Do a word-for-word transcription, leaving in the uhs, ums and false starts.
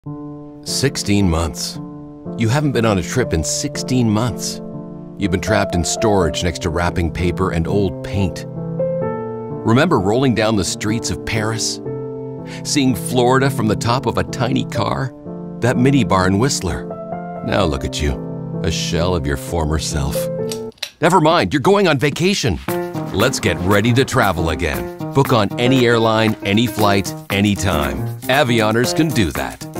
sixteen months. You haven't been on a trip in sixteen months. You've been trapped in storage next to wrapping paper and old paint. Remember rolling down the streets of Paris? Seeing Florida from the top of a tiny car? That minibar in Whistler. Now look at you, a shell of your former self. Never mind, you're going on vacation. Let's get ready to travel again. Book on any airline, any flight, anytime. Avioners can do that.